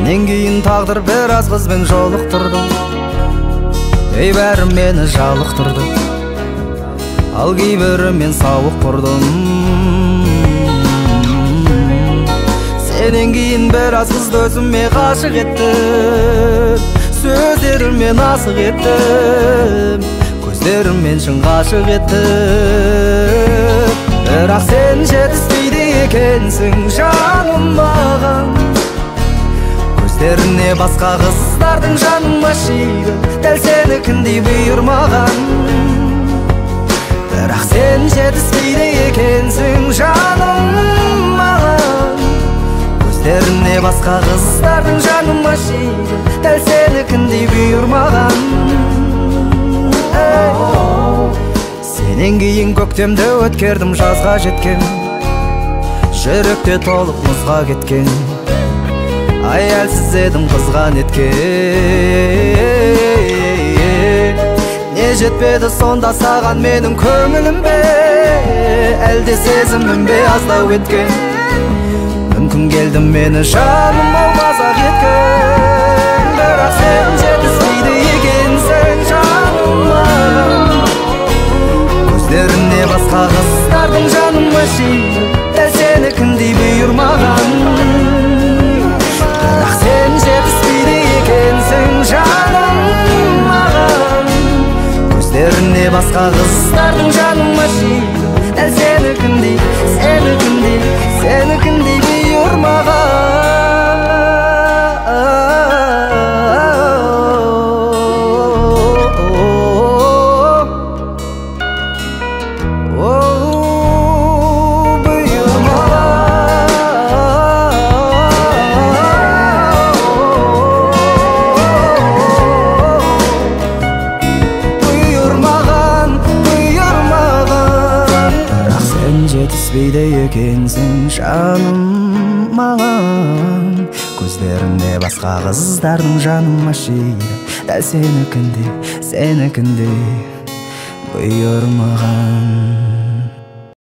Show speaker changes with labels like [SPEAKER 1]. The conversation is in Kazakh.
[SPEAKER 1] Сенен кейін тағдыр бір аз қызбен жолықтырды. Кейбірі мені жалықтырды, ал кейбірі мен сауық құрдым. Сенен кейін бір аз қызды өзіме ғашық еттім. Сөздеріммен асық еттім, көздеріммен шын ғашық еттім. Бірақ сен жетіспейді екенсің жаным маған. Көздеріне басқа қыздардың жаным ашиды, дәл сенікіндей бұйырмаған. Бірақ сен жетіспейді екенсің жаным маған. Көздеріне басқа қыздардың жаным ашиды, дәл сенікіндей бұйырмаған. Сенен кейін көктемді өткердім, жазға жеткен, жүректе толып мұзға кеткен. Аялсыз едім қызған еткен. Не жетпеді сонда саған менің көңілім бе, әлде сезімім бе аздау еткен. Мүмкін келдім мені жаным ау мазақ еткен. Бірақ сен жетіспейді екенсің жаным маған. Көздеріне басқа қыздардың жаным ашиды, дәл сенікіндей бұйырмаған. Бірақ сен жетіспейді екенсің жаным маған. Көздеріне басқа қыздардың жаным ашиды, дәл сенікіндей, сенікіндей, сенікіндей бұйырмаған. Жетіспейді екенсің жаным маған. Көздеріне басқа қыздардың жаным ашиды, дәл сенікіндей, сенікіндей бұйырмаған.